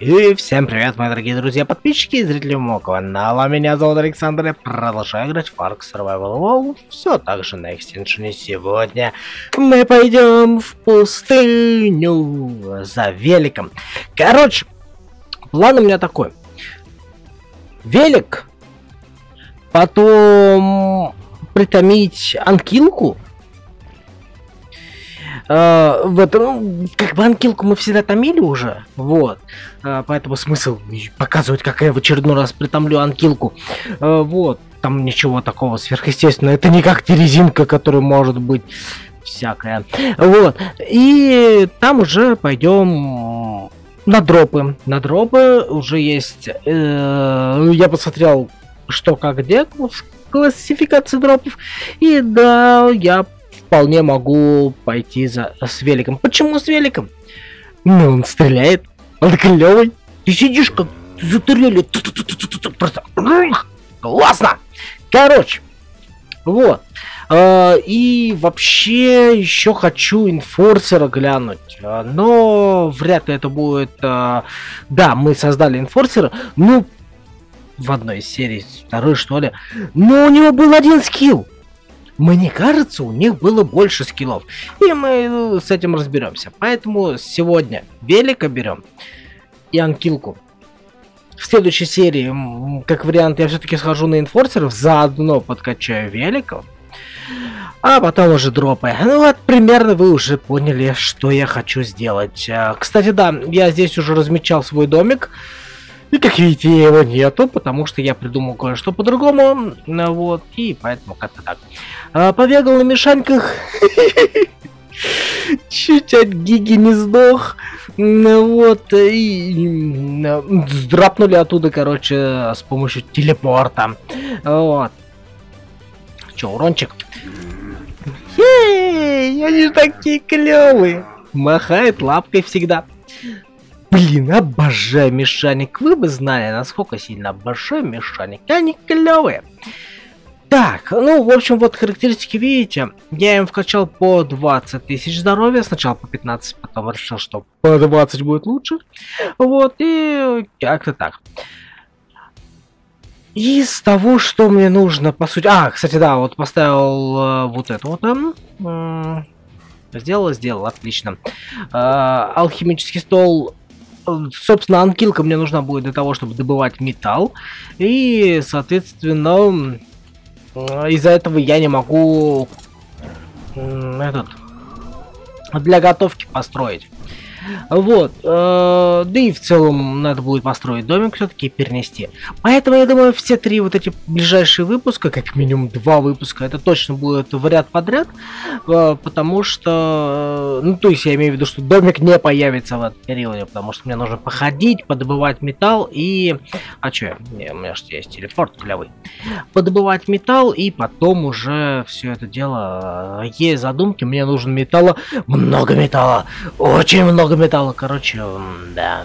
И всем привет, мои дорогие друзья, подписчики и зрители моего канала. Меня зовут Александр, я продолжаю играть в Ark Survival Evolved, все так же на экстеншене. Сегодня мы пойдем в пустыню за великом. Короче, план у меня такой. Велик, потом притомить анкилку. В этом, как бы анкилку мы всегда томили уже, вот, поэтому смысл показывать, как я в очередной раз притомлю анкилку, вот, там ничего такого сверхъестественного, это не как резинка, которая может быть всякая, вот, и там уже пойдем на дропы уже есть, я посмотрел, что как где в классификации дропов, и да, я вполне могу пойти с великом. Почему с великом? Ну, он стреляет, он клевый. Ты сидишь как за турелью. Просто классно. Короче, вот. И вообще еще хочу инфорсера глянуть. Но вряд ли это будет... Да, мы создали инфорсера. Ну, в одной из серий, второй что ли. Но у него был один скилл. Мне кажется, у них было больше скиллов. И мы с этим разберемся. Поэтому сегодня велика берем и анкилку. В следующей серии, как вариант, я все-таки схожу на инфорсеров, заодно подкачаю великов. А потом уже дропы. Ну вот, примерно вы уже поняли, что я хочу сделать. Кстати, да, я здесь уже размечал свой домик. И как видите, его нету, потому что я придумал кое-что по-другому. Вот, и поэтому как-то так. Побегал на мешаньках. Чуть от гиги не сдох. Вот, и драпнули оттуда, короче, с помощью телепорта. Вот. Че, урончик? Ей, они же такие клевые. Махает лапкой всегда. Блин, обожаю мешаник. Вы бы знали, насколько сильно обожаю мешаник. Они клевые. Так, ну, в общем, вот характеристики видите. Я им вкачал по 20 тысяч здоровья. Сначала по 15, потом решил, что по 20 будет лучше. Вот, и как-то так. Из того, что мне нужно, по сути... кстати, да, вот поставил вот это вот там. Сделал, отлично. Алхимический стол... Собственно, анкилка мне нужна будет для того, чтобы добывать металл. И, соответственно, из-за этого я не могу для готовки построить. Вот. Да и в целом надо будет построить домик все-таки и перенести. Поэтому я думаю, все три вот эти ближайшие выпуска, как минимум 2 выпуска, это точно будет в ряд подряд. Потому что... Ну, то есть я имею в виду, что домик не появится в этом периоде, потому что мне нужно походить, подобывать металл и... А чё? У меня же есть телепорт клевый. Подобывать металл и потом уже все это дело... Есть задумки, мне нужно металла. Много металла. Очень много металла, короче, да.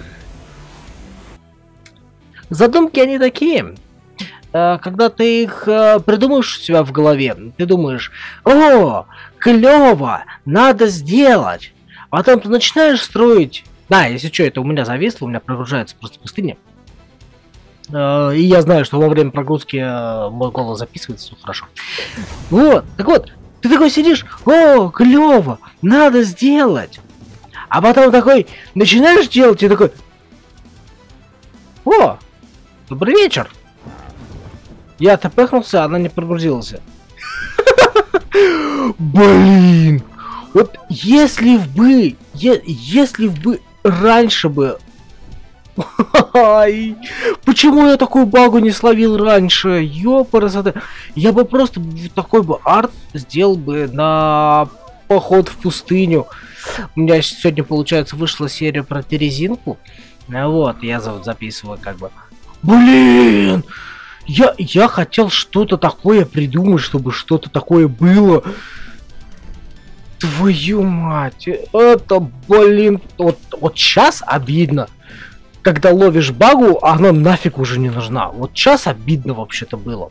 Задумки они такие. Когда ты их придумаешь у себя в голове, ты думаешь, о, клево, надо сделать. А потом ты начинаешь строить. Да, если что, это у меня зависло, у меня прогружается просто пустыня. И я знаю, что во время прогрузки мой голос записывается, все хорошо. Вот, так вот, ты такой сидишь, о, клево, надо сделать. А потом такой, начинаешь делать и такой, о, добрый вечер. Я тпхнулся, она не прогрузилась. Блин, вот если бы раньше бы... Почему я такую багу не словил раньше? Ёпарасоте. Я бы просто такой бы арт сделал бы на поход в пустыню. У меня сегодня, получается, вышла серия про резинку. Вот, я записываю как бы. Блин! Я хотел что-то такое придумать, чтобы что-то такое было. Твою мать! Это, блин, вот сейчас обидно. Когда ловишь багу, она нафиг уже не нужна. Вот сейчас обидно вообще-то было.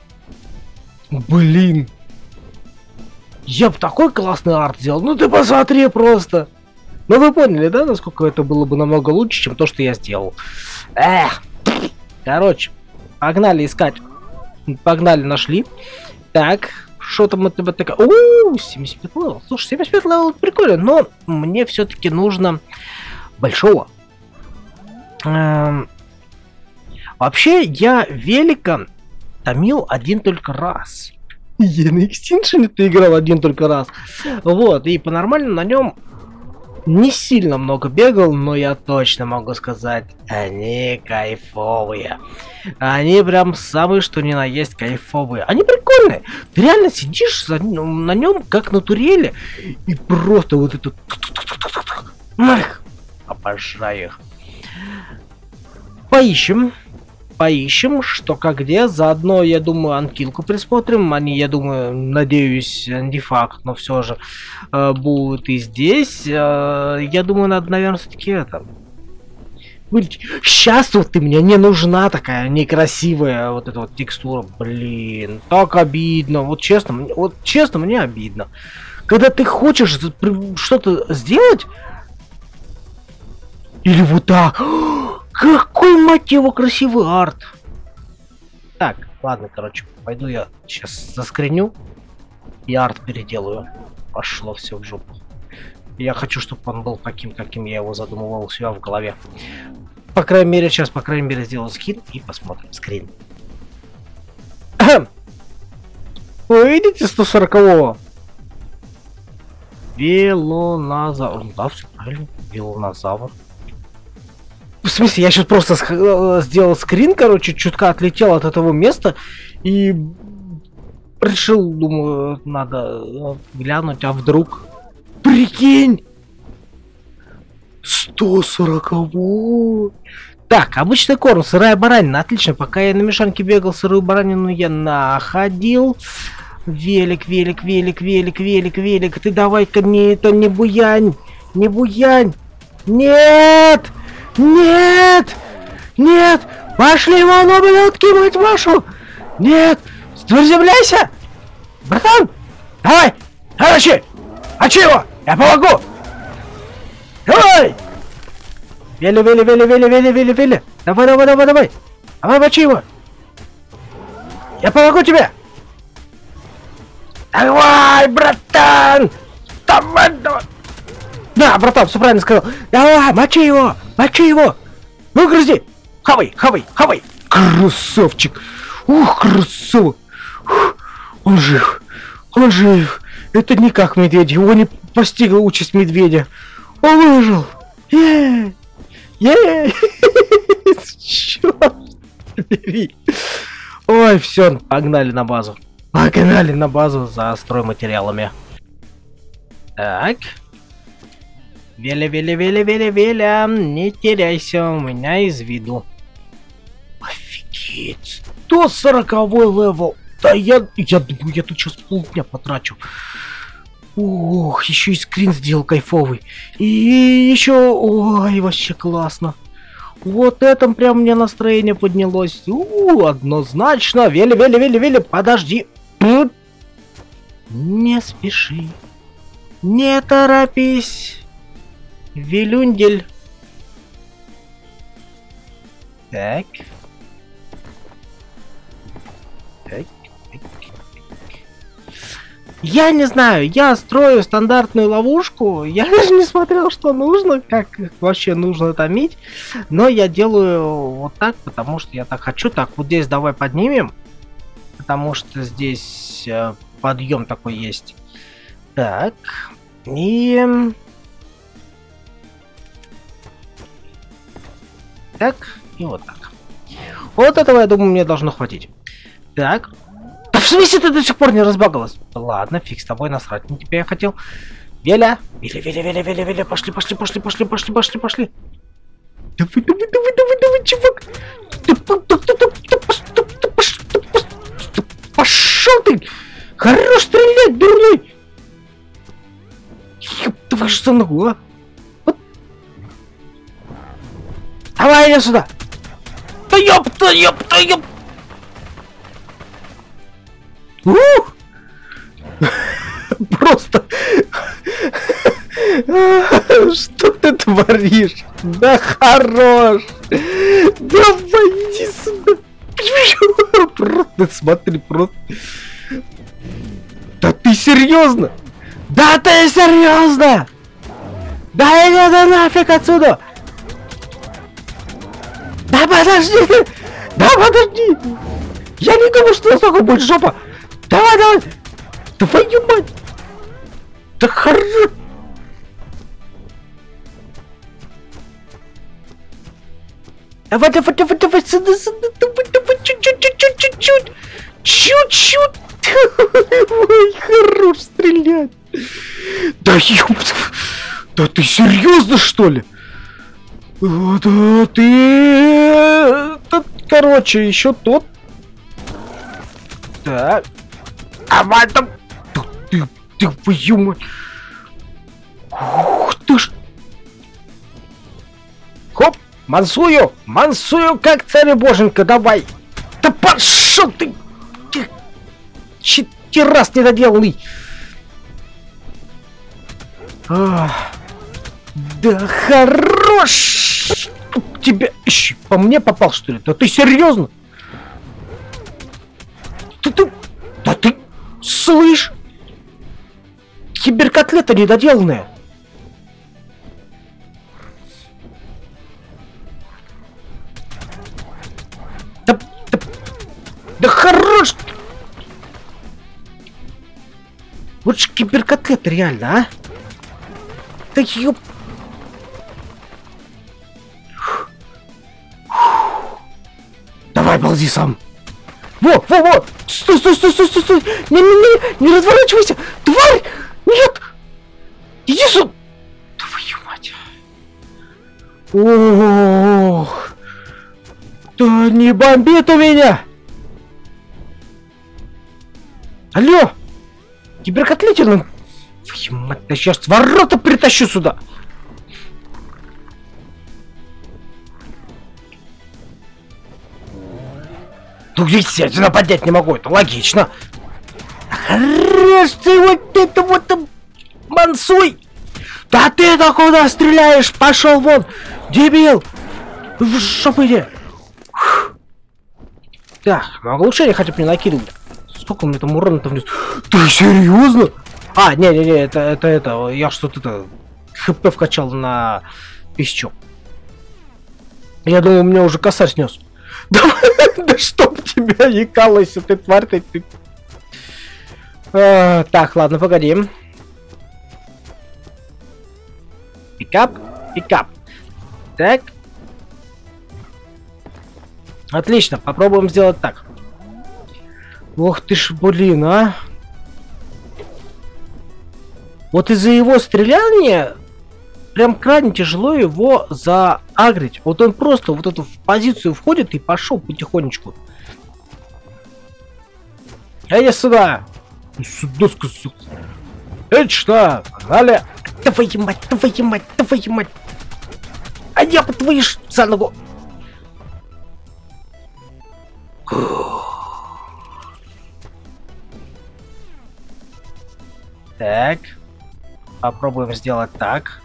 Блин! Я бы такой классный арт сделал. Ну ты посмотри просто! Ну вы поняли, да, насколько это было бы намного лучше, чем то, что я сделал. Эх! Короче, погнали искать. Погнали, нашли. Так, что там у тебя такое? Ооо, 75 левел. Слушай, 75 левел прикольно, но мне все-таки нужно большого. Вообще, я велика томил один только раз. Я на Extinction ты играл один только раз. Вот, и по-нормальному на нем не сильно много бегал, но я точно могу сказать, они кайфовые. Они прям самые, что ни на есть, кайфовые. Они прикольные. Ты реально сидишь на нем, как на турели, и просто вот это... Обожаю их. Поищем, что как где. Заодно, я думаю, анкилку присмотрим. Они, я думаю, надеюсь, не факт, но все же будут и здесь. Я думаю, надо, наверное, все-таки это... Сейчас вот ты мне не нужна такая некрасивая вот эта вот текстура. Блин, так обидно. Вот честно, мне обидно. Когда ты хочешь что-то сделать... Или вот так... Какой, мать его, красивый арт! Так, ладно, короче, пойду я сейчас заскриню и арт переделаю. Пошло все в жопу. Я хочу, чтобы он был таким, каким я его задумывал у себя в голове. По крайней мере, сейчас, сделаю скин и посмотрим скрин. Вы видите 140-го? Велоназавр. Да, все правильно. Велоназавр. В смысле, я сейчас просто сделал скрин, короче, чутка отлетел от этого места и решил, думаю, надо глянуть, а вдруг... Прикинь! 140-го! Так, обычный корм, сырая баранина, отлично, пока я на мешанке бегал, сырую баранину я находил. Велик, ты давай-ка мне это не буянь! Нет! Нет! Пошли вон, ублюдки, мать вашу! Нет! Заземляйся! Братан! Давай! Арачи! Очи его! Я помогу! Давай! Вели! Давай! Давай, мочи его! Я помогу тебе! Давай, братан! Давай! Да, братан, все правильно сказал. Давай, мочи его! Выгрузи! Хавай! Красавчик! Ух, красавчик! Он жив! Это не как медведь, его не постигла участь медведя. Он выжил! Черт! Ой, все, погнали на базу за стройматериалами. Так. Веля, не теряйся у меня из виду. Офигеть, 140-й левел. Да я думаю, я тут сейчас полдня потрачу. Ох, еще и скрин сделал кайфовый. И еще, ой, вообще классно. Вот это прям мне настроение поднялось. Однозначно. Веля, подожди. Не спеши. Не торопись. Вилюндель. Так. Я не знаю, я строю стандартную ловушку. Я даже не смотрел, что нужно, как вообще нужно томить. Но я делаю вот так, потому что я так хочу. Так, вот здесь давай поднимем. Потому что здесь подъем такой есть. Так. И... Так, и вот так. Вот этого, я думаю, мне должно хватить. Так. Да в смысле ты до сих пор не разбагалась? Ладно, фиг с тобой, насрать на тебя я хотел. Веля, пошли. Давай, чувак. Пошел ты! Хорош стрелять, дурной! Ёп, давай же за ногу, а? Вот. Давай, иди сюда! Да ёп! Просто... Что ты творишь? Да хорош! Давай, иди сюда! Просто смотри, просто... Да ты серьезно? Да ты серьезно? Да иди да нафиг отсюда! Да подожди ты! Да подожди! Я не думал, что настолько будет жопа! Давай, давай! Твою мать! Да хорошо! Давай, давай, давай, давай, сюда, сюда, давай, давай, чуть-чуть. Чуть-чуть. Ой, хорош стрелять. Да ёпт. Да ты серьезно, что ли? Да ты... Короче, еще тот. Так. А в этом... Ты, твою мать. Ух ты ж. Хоп. Мансую, как царь-боженька, давай! Да пошел ты! Раз недоделанный! Да хорош! Тебя по мне попал, что ли? Да ты серьезно? Да ты слышь? Киберкотлета недоделанная! Да хорош! Вот же киберкотлет реально, а? Да ёп... Давай, ползи сам! Во! Стой! Не разворачивайся! Тварь! Нет! Иди сюда! Твою мать! Ох! Да не бомбит у меня! Алло! Киберкотлетин! Твою мать, я сейчас ворота притащу сюда! Ну, естественно, поднять не могу, это логично. Хорош ты вот это вот мансуй! Да ты-то куда стреляешь? Пошел вон! Дебил! Что иди? Так, ну оглушение хотя бы не накидывают. Сколько у меня там урона-то вниз? Ты серьезно? А, не, это, я что-то хп вкачал на 1000. Я думал, у меня уже косарь снес. Да чтоб тебя якалось, ты тварь ты. Так, ладно, погоди. Пикап. Так. Отлично, попробуем сделать так. Ох ты ж, блин, а. Вот из-за его стреляния прям крайне тяжело его заагрить. Вот он просто вот эту в позицию входит и пошел потихонечку. Иди сюда! Сюда сказал. Это что? Погнали! Твою мать! А я по твою за ногу! Так. Попробуем сделать так.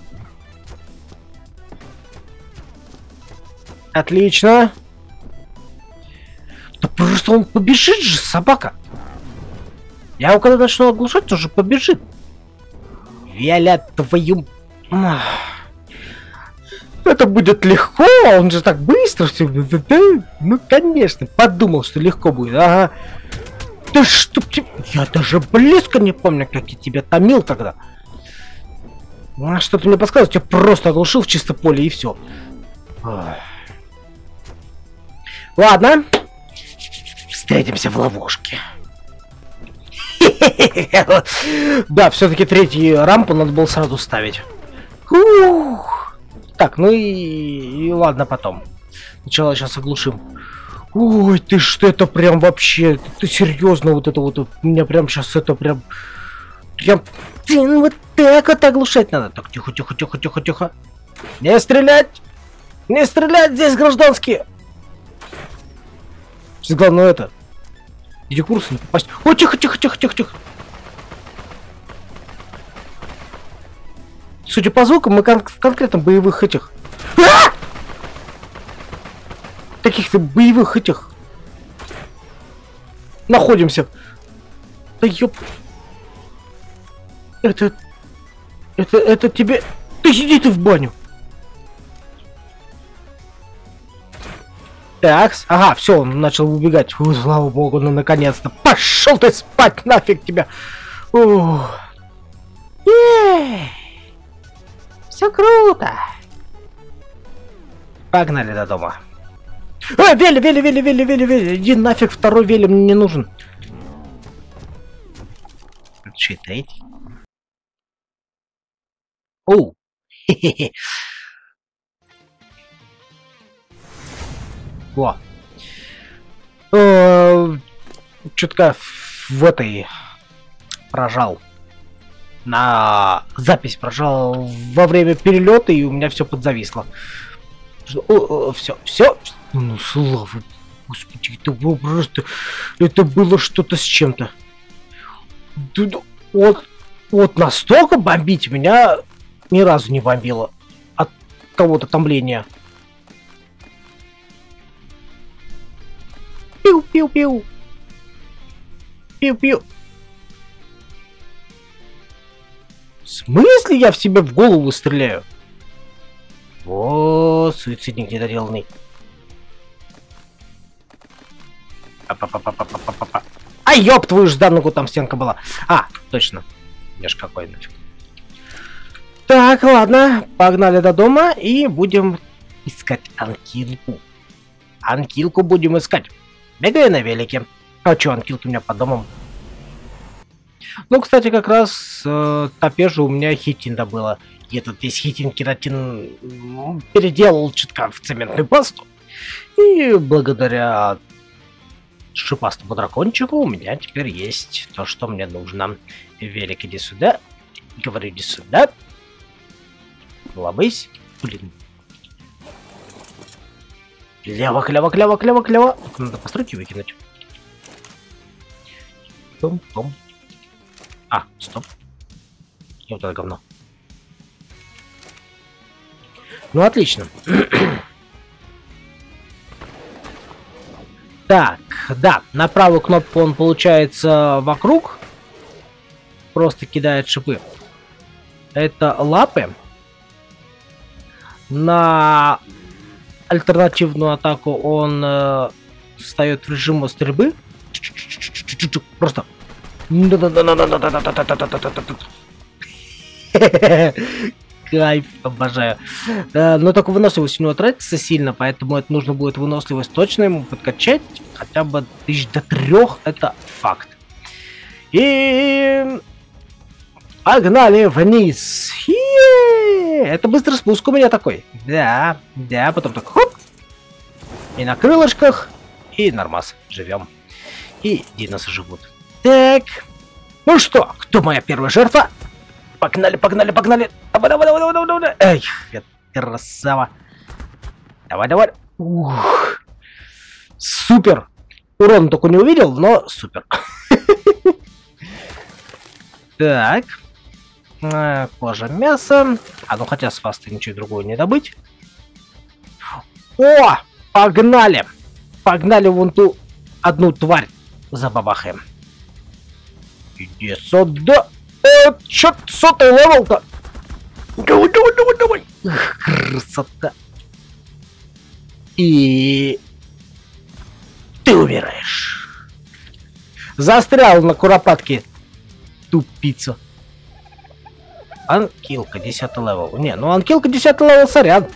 Отлично. Да просто он побежит же, собака. Я его когда начну оглушать, тоже побежит. Виолет, твою... Это будет легко, он же так быстро все. Ну, конечно, подумал, что легко будет. Ага. Да что тебе... Я даже близко не помню, как я тебя томил тогда. Ну, что-то мне подсказывает, я просто оглушил в чисто поле и все. Ладно. Встретимся в ловушке. Да, все-таки третью рампу надо было сразу ставить. Так, ну и ладно потом. Сначала сейчас оглушим. Ой, ты что, это прям вообще... Ты серьезно вот это вот... У меня прям сейчас это прям... Вот так вот оглушать надо. Так, тихо. Не стрелять! Не стрелять, здесь гражданские! Сейчас главное это... Иди курсы не попасть. О, тихо. судя по звукам, мы конкретно боевых этих... Каких-то боевых этих... Находимся. Да ёп... Это тебе... Да иди ты в баню. Так, ага, все, он начал убегать. Фу, слава богу, ну наконец-то. Пошел ты спать, нафиг тебя. Все круто. Погнали до дома. Вели. Иди нафиг, второй Вели мне не нужен. Что это эти? Оу. Хе-хе-хе. Во. Чутка в этой прожал. На запись прожал во время перелета, и у меня все подзависло. Все. Ну, слава, господи, это было просто... Это было что-то с чем-то. Вот настолько бомбить меня ни разу не бомбило от кого-то томления. Пиу-пиу-пиу. Пиу-пиу. В смысле я в себя в голову стреляю? О, суицидник недоделанный. Ай, ёб твою ж за ногу, там стенка была. А, точно. Я ж какой нафиг. Так, ладно, погнали до дома и будем искать Анкилку. Анкилку будем искать. Бегаю на велике. А чё, Анкилка у меня под домом? Ну, кстати, как раз топежа у меня хитин добыла. И этот весь хитин-кератин переделал чутка в цементную пасту. И благодаря шипастому дракончику у меня теперь есть то, что мне нужно. Велик, иди сюда. Говорю, иди сюда. Ловись. Блин. Кляво. Надо постройки выкинуть. Том. А, стоп. И вот это говно. Ну, отлично. Так, да, на правую кнопку он получается вокруг. Просто кидает шипы. Это лапы. На альтернативную атаку он встает в режим стрельбы. Просто. Кайф, обожаю. Но только выносливость у него тратится сильно, поэтому это нужно будет выносливость точно ему подкачать. Хотя бы 1000 до 3, это факт. И погнали вниз. Это быстрый спуск у меня такой. Да, потом так хоп. И на крылышках. И нормас. Живем. И диносы живут. Так. Ну что, кто моя первая жертва? Погнали. Давай. Эй, красава. Давай. Ух. Супер. Урон только не увидел, но супер. Так. Кожа, мясо. А ну хотя с фаста ничего другого не добыть. О! Погнали! Погнали вон ту одну тварь забабахаем. Иди сюда! Чё ты сотый левел-то? Давай! Красота! И... ты умираешь. Застрял на куропатке. Тупица. Анкилка, 10 левел. Не, ну Анкилка 10 левел, сорян.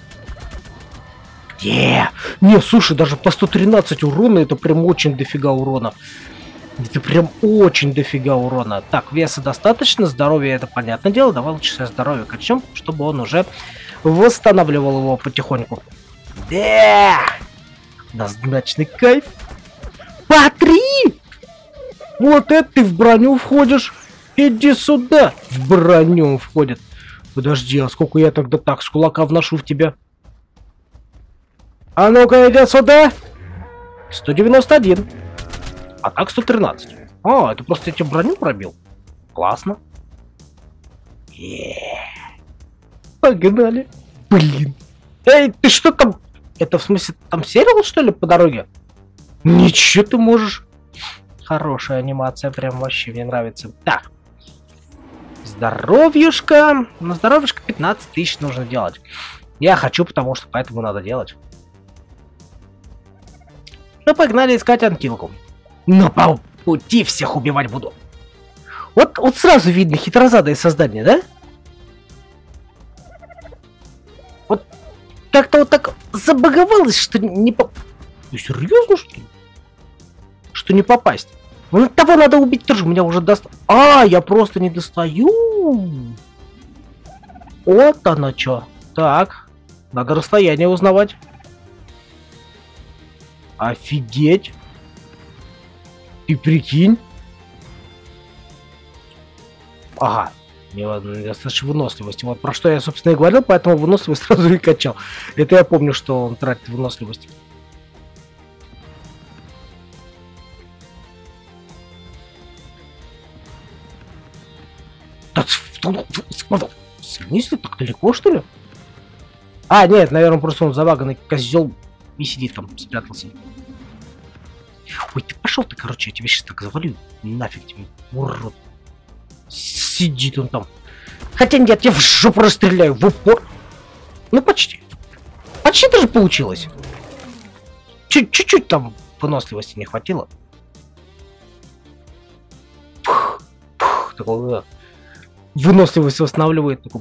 Где? Не, слушай, даже по 113 урона это прям очень дофига урона. Это прям очень дофига урона. Так, веса достаточно, здоровье это понятное дело. Давай лучше со здоровья качнем, чтобы он уже восстанавливал его потихоньку. Да! Назначный кайф. Смотри! Вот это ты в броню входишь. Иди сюда. В броню он входит. Подожди, а сколько я тогда так с кулака вношу в тебя? А ну-ка, иди сюда. 191. А так 113. А, это просто я тебе броню пробил. Классно. Погнали. Блин. Эй, ты что там? Это в смысле там сериал, что ли, по дороге? Ничего ты можешь. Хорошая анимация, прям вообще мне нравится. Так. Здоровьюшка. На здоровьюшка 15 тысяч нужно делать. Я хочу, потому что поэтому надо делать. Ну, погнали искать анкилку. Но по пути всех убивать буду. Вот сразу видно хитрозадое создание, да? Вот как-то вот так забаговалось, что не по... Ты серьезно, что ли? Что не попасть? Ну, того надо убить тоже, меня уже даст... А, я просто не достаю. Вот оно что. Так, надо расстояние узнавать. Офигеть. Ты прикинь. Ага. Недостаточно выносливости. Вот про что я, собственно, и говорил, поэтому выносливость сразу и качал. Это я помню, что он тратит выносливость. В смысле? Так далеко, что ли? А, нет, наверное, просто он заваганный козел и сидит там, спрятался. Ой, ты пошел ты, короче, я тебя сейчас так завалю. Нафиг тебе, урод. Сидит он там. Хотя нет, я в жопу расстреляю, в упор. Ну, почти. Почти даже получилось. Чуть-чуть там выносливости не хватило. Такой, да. Выносливость восстанавливает. Такой,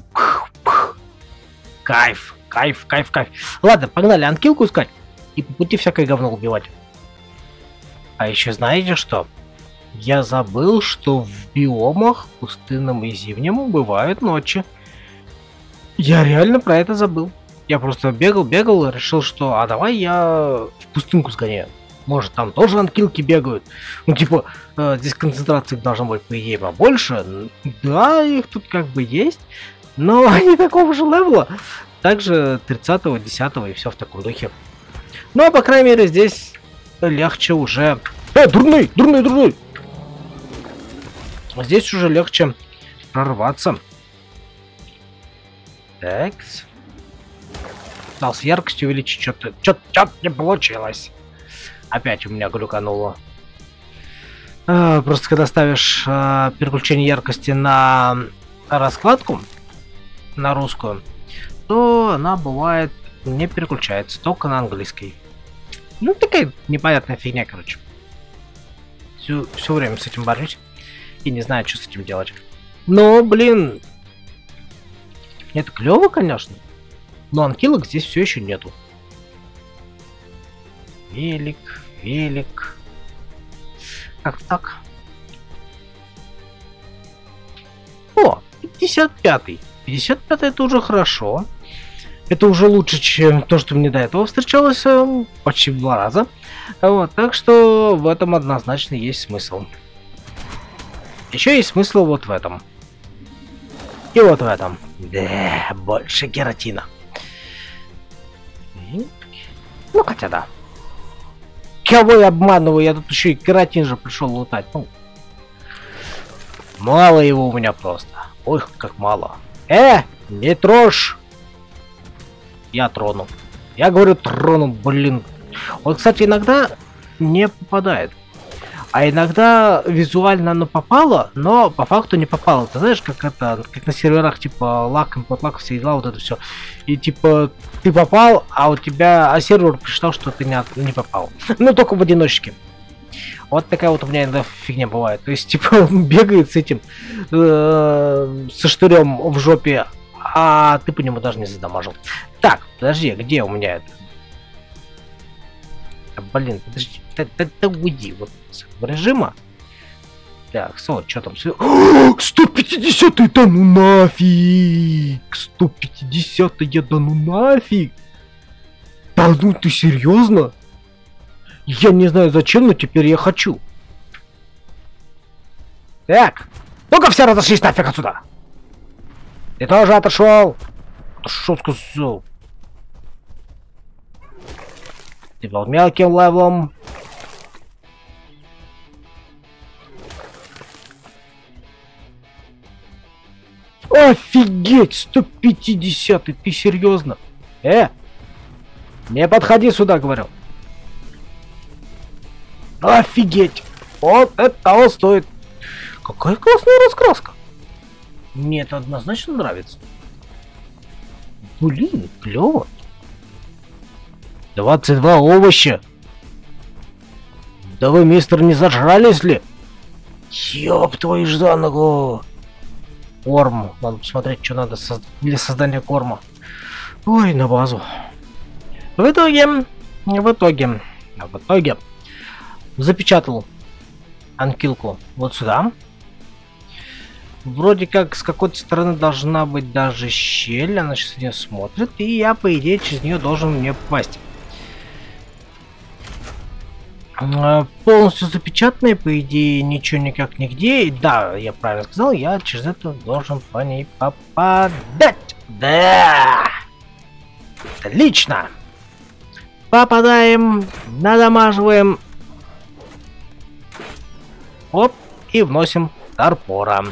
кайф, кайф, кайф, кайф. Ладно, погнали анкилку искать. И по пути всякое говно убивать. А еще знаете что? Я забыл, что в биомах, пустынном и зимнем, бывают ночи. Я реально про это забыл. Я просто бегал, решил, что а давай я в пустынку сгоняю. Может, там тоже анкилки бегают. Ну, типа, здесь концентрация должна быть, по идее, побольше. Да, их тут как бы есть. Но они такого же левела. Также 30-го, 10-го и все в таком духе. Ну, а по крайней мере, здесь легче уже... дурной, дурной, дурной! Здесь уже легче прорваться. Так. Пытался яркость увеличить, что-то не получилось. Опять у меня глюкануло. Просто когда ставишь переключение яркости на раскладку, на русскую, то она бывает не переключается, только на английский. Ну, такая непонятная фигня, короче. Все время с этим борюсь. И не знаю, что с этим делать. Но, блин... Это клево, конечно. Но анкилок здесь все еще нету. Велик. Как так? О, 55-й. 55-й это уже хорошо. Это уже лучше, чем то, что мне до этого встречалось почти в 2 раза. Вот, так что в этом однозначно есть смысл. Еще есть смысл вот в этом. И вот в этом. Да, больше кератина. Ну, хотя да. Кого я обманываю? Я тут еще и кератин же пришел лутать. Ну, мало его у меня просто. Ой, как мало. Не трожь! Я трону. Я говорю трону, блин. Он, кстати, иногда не попадает. А иногда визуально оно попало, но по факту не попало. Ты знаешь, как это, как на серверах, типа, лак, импорт-лак, все дела, вот это все. И типа, ты попал, а у тебя, сервер посчитал, что ты не попал. Ну, только в одиночке. Вот такая вот у меня иногда фигня бывает. То есть, типа, он бегает с этим, со штырем в жопе, а ты по нему даже не задамажил. Так, подожди, где у меня это? Блин, подожди, да уйди, вот с режима. Так, что там? 150-й, да ну нафиг! 150-я, да ну нафиг! Да ну ты серьезно? Я не знаю зачем, но теперь я хочу. Так, ну-ка все разошлись нафиг отсюда! Ты тоже отошел? Что сказал? Ты был мелким левелом. Офигеть! 150, ты серьезно? Не подходи сюда, говорю. Офигеть! Вот это того стоит. Какая классная раскраска. Мне это однозначно нравится. Блин, клево. 22 овоща. Да вы, мистер, не зажрались ли? Ёб твою ж за ногу. Корм. Надо посмотреть, что надо для создания корма. Ой, на базу. В итоге запечатал анкилку вот сюда. Вроде как с какой-то стороны должна быть даже щель. Она сейчас в нее смотрит, и я, по идее, через нее должен мне попасть. Полностью запечатанные, по идее, ничего никак нигде. Да, я правильно сказал, я через это должен по ней попадать. Да! Отлично! Попадаем, надамаживаем. Оп, и вносим торпора.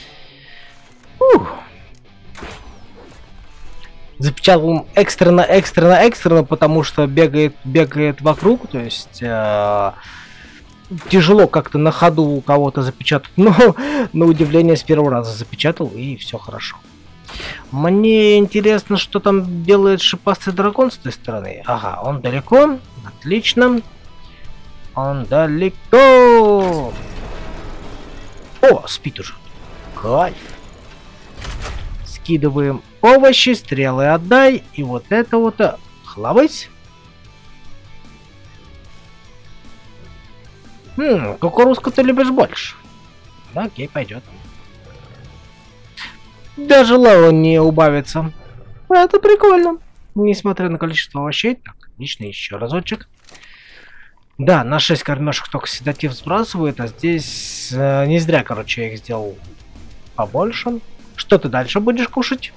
Запечатал экстренно, потому что бегает вокруг, то есть тяжело как-то на ходу у кого-то запечатать, но на удивление с первого раза запечатал, и все хорошо. Мне интересно, что там делает шипастый дракон с той стороны. Ага, он далеко, отлично. Он далеко. О, спит уже. Кайф. Скидываем овощи, стрелы отдай, и вот это вот хлавайся. Кукурузку ты любишь больше. Окей, пойдет. Даже лава не убавится. Это прикольно. Несмотря на количество овощей. Так, отлично, еще разочек. Да, на 6 кормежек только седатив сбрасывает, а здесь не зря, короче, я их сделал побольше. Что ты дальше будешь кушать?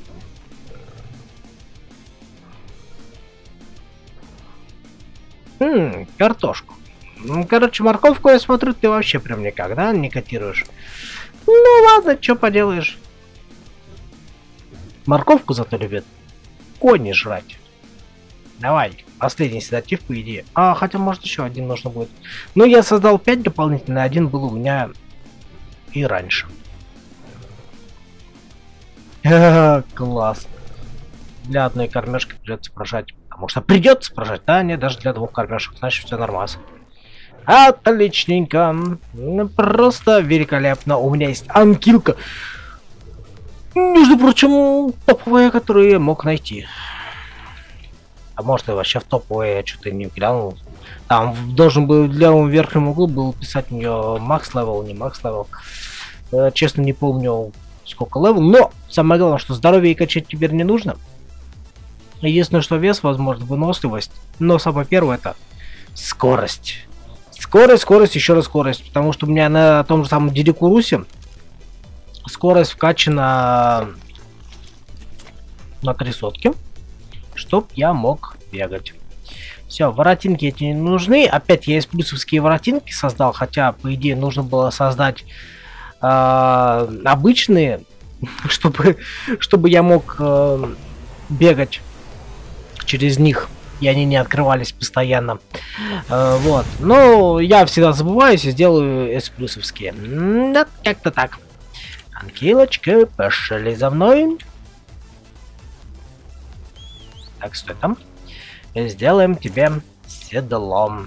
Картошку. Короче, морковку, я смотрю, ты вообще прям никогда не котируешь. Ну ладно, что поделаешь. Морковку зато любят кони жрать. Давай, последний седатив, по идее. Хотя, может, еще один нужно будет. Ну, я создал 5 дополнительно, один был у меня и раньше. Класс. Для одной кормежки придется прожать. Потому что придется прожать. Да, нет, даже для 2 кормежек. Значит, все нормально. Отличненько. Просто великолепно. У меня есть анкилка. Между прочим, топовая, которую я мог найти. А может, и вообще в топовое я что-то не глянул. Там должен был в левом верхнем углу был писать у нее макс левел, не макс левел. Честно, не помню, сколько левел. Но самое главное, что здоровье качать теперь не нужно. Единственное, что вес, возможно, выносливость. Но самое первое это скорость. Скорость, еще раз скорость. Потому что у меня на том же самом Дидикурусе скорость вкачана на 3 сотки, чтоб я мог бегать. Все, воротинки эти не нужны. Опять я из плюсовские воротинки создал, хотя по идее нужно было создать обычные, чтобы я мог бегать через них, и они не открывались постоянно. Вот, но я всегда забываюсь и сделаю из плюсовские. Да, как-то так. Анкилочка, пошли за мной. Так, стой там. И сделаем тебе седлом.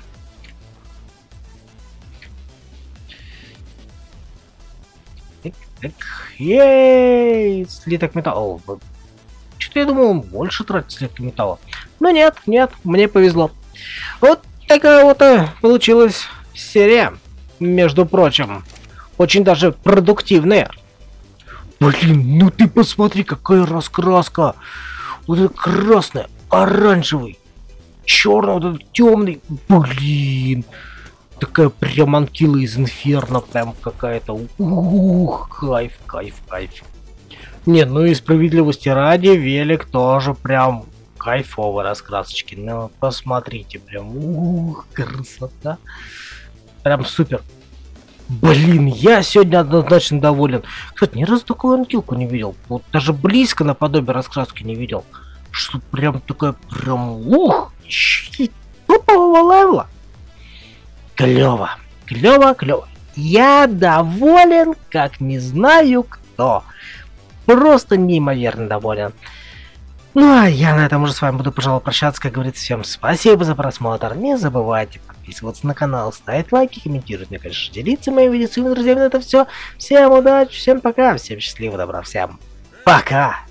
Так. Ей! Слиток металла. Что-то я думал, он больше тратит слиток металла. Но нет, мне повезло. Вот такая вот получилась серия. Между прочим, очень даже продуктивная. Блин, ну ты посмотри, какая раскраска. Вот это красный, оранжевый, черный, вот этот темный. Блин. Такая прям анкила из инферно, прям какая-то. Ух, кайф. Не, ну и справедливости ради, велик тоже прям кайфовый раскрасочки. Ну, посмотрите, прям, красота. Прям супер. Блин, я сегодня однозначно доволен. Кстати, ни разу такую анкилку не видел. Вот даже близко наподобие раскраски не видел. Что прям такая, прям, ух, топового левела. Клево, клево, клево. Я доволен, как не знаю кто. Просто неимоверно доволен. Ну а я на этом уже с вами буду, пожалуй, прощаться. Как говорится, всем спасибо за просмотр. Не забывайте подписываться на канал, ставить лайки, комментировать, ну и, конечно, делиться моими видео с друзьями. На это все. Всем удачи, всем пока, всем счастливо, добра, всем пока.